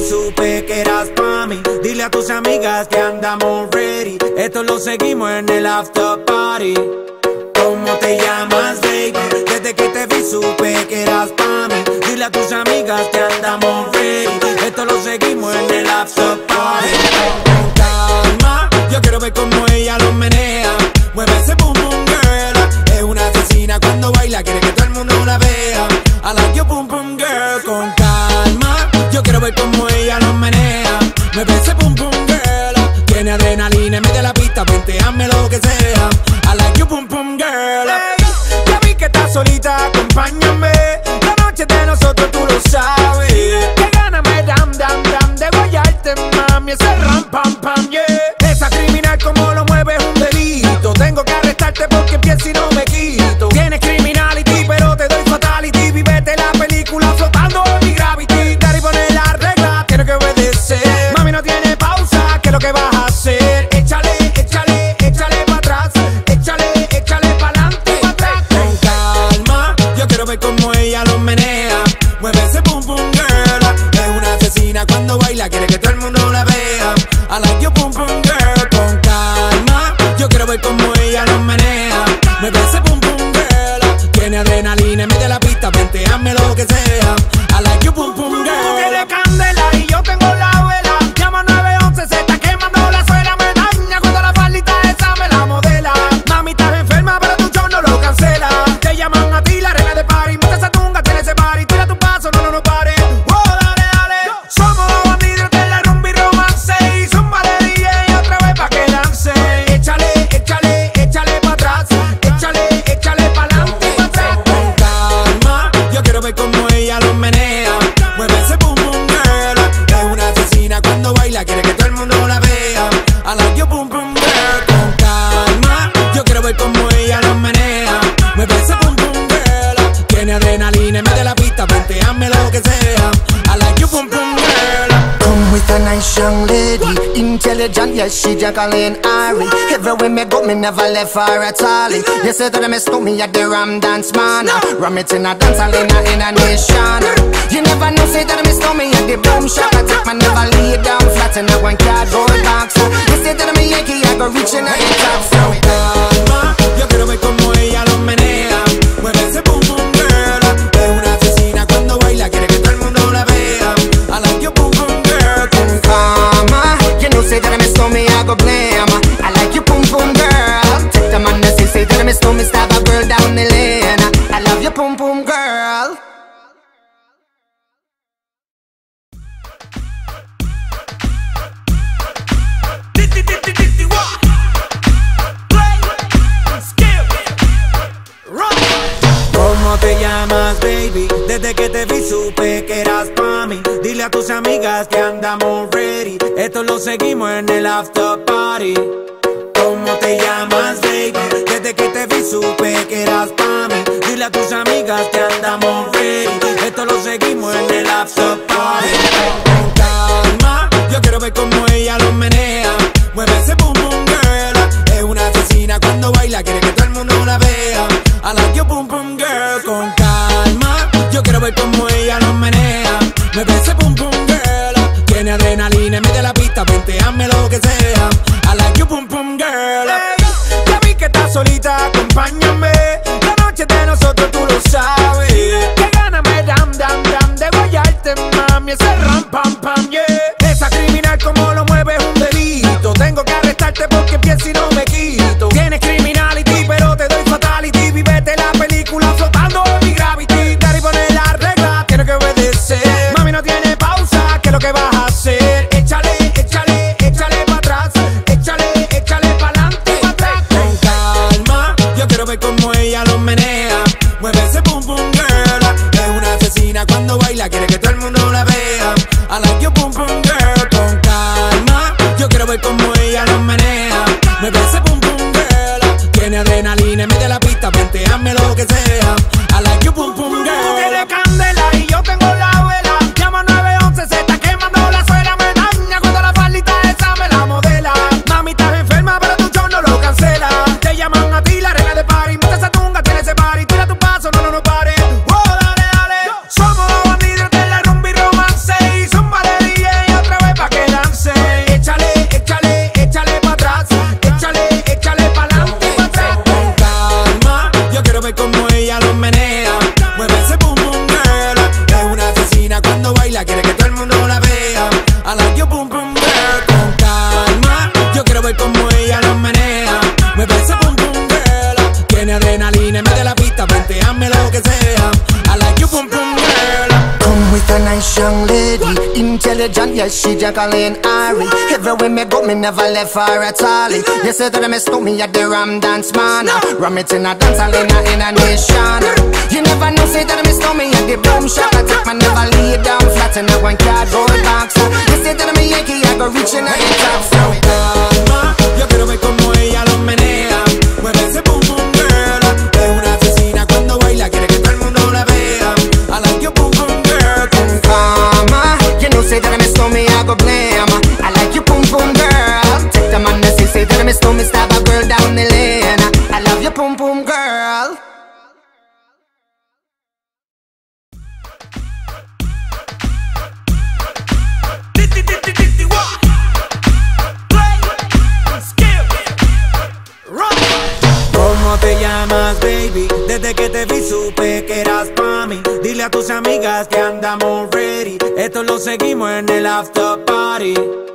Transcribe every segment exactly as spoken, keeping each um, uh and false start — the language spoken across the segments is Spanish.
supe que eras pa' mí. Dile a tus amigas que andamos ready. Esto lo seguimos en el after party. ¿Cómo te llamas, baby? Desde que te vi supe que eras pa' mí. Dile a tus amigas que andamos ready. Esto lo seguimos en el after party. Con calma, yo quiero ver cómo ella lo menea. Mueve ese boom boom girl. Es una asesina cuando baila, quiere que todo el mundo la vea. I like your boom boom girl. Con calma, yo quiero ver cómo ella lo menea. Mueve ese boom boom girl. Tiene adrenalina en medio de la pista, vente, hazme lo que sea. I like your boom boom girl. Hey, ya vi que estás solita, acompáñame. La noche de nosotros tú lo sabes. Que gana me dam dam dam de guayarte, mami. Ese ram pam pam, yeah. Esa criminal como lo mueve es un delito. Tengo que arrestarte porque empiezo y no me quito. Tienes criminality pero te doy fatality. Vivete la película flotando en mi gravity. Daddy pone la regla, tiene que obedecer. Mami no tiene pausa, ¿qué es lo que vas a hacer? Échale, échale, échale pa' atrás. Échale, échale pa'lante, pa' atrás. Con calma, yo quiero ver cómo ella lo menea. Mueve ese boom boom girl. Es una asesina cuando baila, quiere que todo el mundo la vea. I like your boom boom girl. Con calma, yo quiero ver cómo ella lo menea. Mueve ese boom boom girl. Tiene adrenalina en medio de la pista, vente, hazme lo que sea. I like your boom boom girl. Tú tienes candela y yo tengo la vela. Llama nueve once, se está quemando la suela. Me daña cuando la faldita esa me la modela. Mami, estás enferma, pero tu show no lo cancela. Te llaman a ti, la reina de party. Monta esa tunga, tienes ese party. Tira tu paso, no, no, no pare. Oh, dale, dale. Somos los bandidos de la rumba y romance. Y zumba de D J otra vez pa' que lance. Échale, échale, échale pa' atrás. Échale, échale pa'lante, pa' atrás. Con calma, yo quiero ver cómo ella lo menea. Mueve ese boom boom girl. Es una asesina cuando baila, quiere que todo el mundo la vea. I like your boom boom girl. Con calma, yo quiero ver cómo ella lo menea. Mueve ese boom boom girl. Tiene adrenalina en medio de la pista, vente, hazme lo que sea. I like your boom boom girl. Come with a nice young lady, intelligent, yes, she Jacqueline Ari. Everywhere me go, me never left her at all. You say that I miss me at the Ram Dance Man. Ram it in a dance hall in a, in a nation. You never know, say that I miss me at the Boom Shop. I take my never lay down flat in a one cardboard box. You say that I'm a Yankee, I go reaching at the top. So calma, yo quiero ver cómo ella lo menea. Mueve ese boom boom girl. Es una asesina cuando baila, quiere que todo el mundo la vea. I like your boom boom girl. Con Mama, you know, say that I miss me, I go blame. I like you, boom boom girl. Take the man that say, say that I miss me, stab a girl down the lane. I love you, boom boom girl. ¿Cómo te llamas, baby? Desde que te vi supe que eras pa' mí. Dile a tus amigas que andamos ready. Esto lo seguimos en el after party. ¿Cómo te llamas, baby? Desde que te vi supe que eras pa' mí. Dile a tus amigas que andamos ready. Esto lo seguimos en el after party. Con calma, yo quiero ver cómo ella lo menea. Mueve ese boom boom girl. Es una asesina cuando baila, quiere que todo el mundo la vea. I like your boom boom girl. Con calma, yo quiero ver cómo ella lo menea. Mueve ese boom boom girl. Tiene adrenalina en medio de la pista, vente, hazme lo que sea. I like your boom boom girl. Hey, ya vi que estás solita, acompáñame. La noche de nosotros tú lo sabes. Que gana me dam dam dam de guayarte, mami. Ese ram pam pam, yeah. Esa criminal como lo mueve es un delito. Tengo que arrestarte porque empiezo y no me quito. Tienes criminality pero te doy fatality. Vivete la película flotando en mi gravity. Daddy pone la regla, tiene que obedecer. Mami no tiene pausa, ¿qué es lo que vas a hacer? Échale, échale, échale pa' atrás. Échale, échale pa'lante, pa' atrás. Con calma, yo quiero ver cómo ella lo menea. Mueve ese boom boom girl. Es una asesina cuando baila, quiere que todo el mundo la vea. I like your boom boom girl. Con calma, yo quiero ver cómo ella lo menea. Mueve ese boom boom girl. Tiene adrenalina en medio de la pista, vente, hazme lo que sea. I like your boom boom girl. Tú tienes candela y yo tengo la vela. Llama nueve once, se está quemando la suela. Me daña cuando la faldita esa me la modela. Mami, estás enferma, pero tu show no lo cancela. Te llaman a ti, la reina de party. Monta esa tunga, tienes ese party. Tira tu paso, no, no, no pare. Oh, dale, dale. Somos los bandidos de la rumba y romance. Y zumba de D J yes, she Jacqueline Ari. Everywhere me go, me never left her at all. You say that me stole me at the Ram Dance Man. Ram it in a dance hall in a, in a nation. You never know, say that me stole me at the boom shop. I take my never lay down flat in a one cardboard box. You say that me Yankee, I go reaching at the top. So calma, yo quiero ver como ella lo menea. Mueve ese boom boom girl. Es una asesina cuando baila, quiere que todo el mundo la vea. I like your boom boom girl. Con calma, you know say that me stole me, I go blame. I like your boom boom girl. Take the man that say, say that me stole me, stab a girl down the lane. I love your boom boom girl. ¿Cómo te llamas, baby? Desde que te vi supe que eras pa' mí. Dile a tus amigas que andamos ready. Esto lo seguimos en el after party.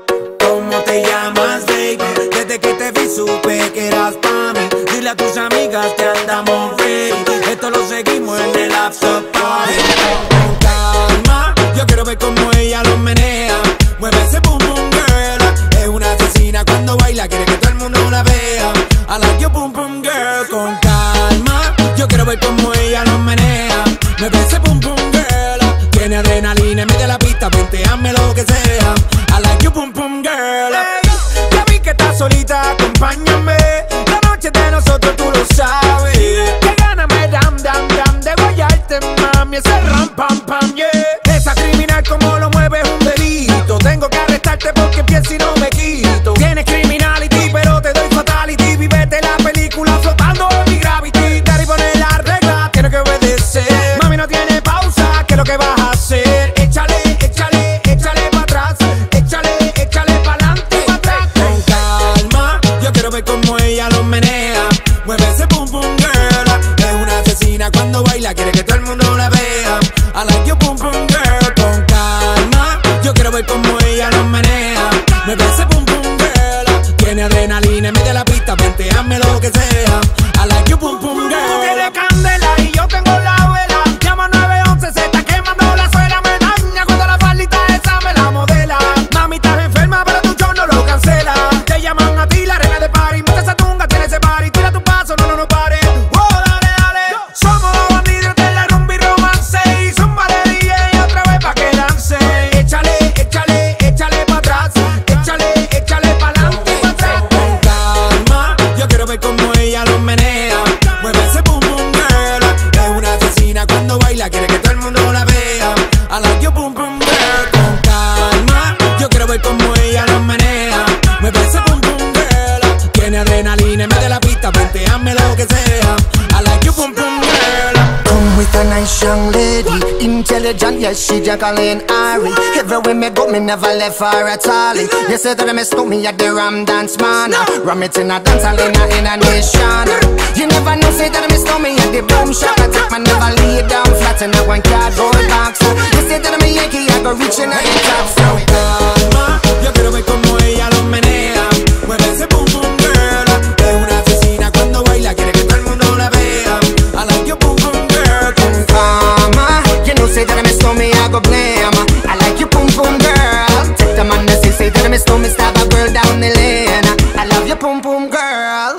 ¿Cómo te llamas, baby? Desde que te vi supe que eras pa' mí. Dile a tus amigas que andamos ready. Esto lo seguimos en el after party. Con calma, yo quiero ver cómo ella lo menea. Mueve ese boom boom girl. Es una asesina cuando baila, quiere que todo el mundo la vea. I like your boom boom girl. Con calma, yo quiero ver cómo ella lo menea. Mueve ese boom boom girl. Tiene adrenalina en medio de la pista, vente, hazme lo que sea. I like your boom boom girl. Hey, ya vi que estás solita, acompáñame. La noche de nosotros tú lo sabes. Que gana me dam dam dam de guayarte, mami. Ese ram pam pam, yeah. Esa criminal como lo mueve es un delito. Tengo que arrestarte porque pienso y no me quito. Tienes criminality, pero te doy fatality. Vivete la película flotando en mi gravity. Daddy pone la regla, tiene que obedecer. Mami no tiene pausa, ¿qué es lo que vas a hacer? Échale, échale, échale pa' atrás. Échale, échale pa'lante, pa' atrás. Con calma, yo quiero ver cómo ella lo menea. Mueve ese boom boom girl. Es una asesina cuando baila, quiere que todo el mundo la vea. I like your boom boom girl. Con calma, yo quiero ver cómo ella lo menea. Mueve ese boom boom girl. Tiene adrenalina en medio de la pista, vente, hazme lo que sea. I like your boom boom girl. Tú tienes candela y yo tengo la vela. Llama nueve once, se está quemando la suela. Me daña cuando la faldita esa me la modela. Mami, estás enferma, pero tu show no lo cancela. Te llaman a ti la reina de party. Mete esa tunga, tiene ese party. Tira tu paso, no, no, no pare. Oh, dale, dale. Somos los bandidos de la rumba y romance. Y zumba de D J otra vez pa' que dance. Échale, échale, échale pa' atrás. Échale, échale pa'lante, pa' atrás. Con calma, yo quiero ver cómo ella lo menea. Mueve ese boom boom girl. Es una asesina cuando baila, quiere que todo el mundo la vea. I like your boom boom girl. Con calma, yo quiero ver cómo ella lo menea. Mueve ese boom boom girl. Tiene adrenalina en medio de la pista, vente, hazme lo que sea. I like your boom boom girl. come with a nice young lady, intelligent, yes, she Jacqueline Ari. Everywhere me go, me never left her at all. You say that me stole me at the Ram Dance Man. Ram it in a dance hall in a, in a nation. You never know, say that me stole me at the boom shop. I take my never lay down flat in a one cardboard box. You say that me Yankee, I go reaching at the top. So calma, yo quiero ver como ella lo menea. Mueve ese boom boom girl. Es una asesina cuando baila, quiere que todo el mundo la vea. I like your boom boom girl. con calma, you know say that me stole me, I go blame. I like you boom boom girl. Take the man that say, say that me stole me, stab a girl down the lane. I love you boom boom girl.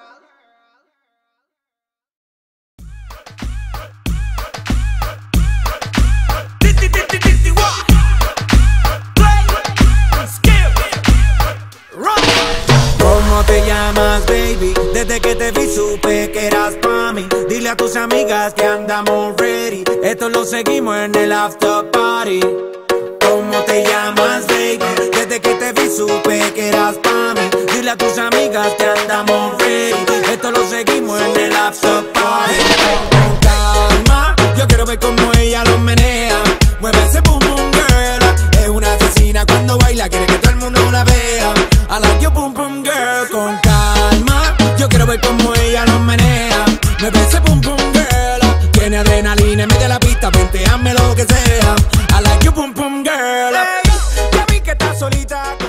¿Cómo te llamas, baby? Desde que te vi supe que eras pa' mí. Dile a tus amigas que andamos ready. Esto lo seguimos en el after party. ¿Cómo te llamas, baby? Desde que te vi supe que eras pa' mí. Dile a tus amigas que andamos ready. Esto lo seguimos en el after party. Con calma, yo quiero ver cómo ella lo menea. Mueve ese boom boom girl. Es una asesina cuando baila, quiere que todo el mundo la vea. I like your boom boom girl. Con calma, yo quiero ver cómo ella lo menea. Mueve ese boom boom girl. Tiene adrenalina en medio de la pista, vente, hazme lo que sea. I like your boom boom girl. Hey, ya vi que estás solita.